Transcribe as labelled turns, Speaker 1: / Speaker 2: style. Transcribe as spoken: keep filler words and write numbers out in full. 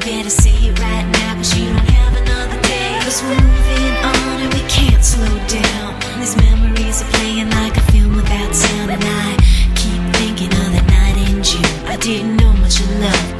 Speaker 1: care to say it right now, cause you don't have another day. Cause we're moving on and we can't slow down. These memories are playing like a film without sound. And I keep thinking of that night in June. I didn't know much of love,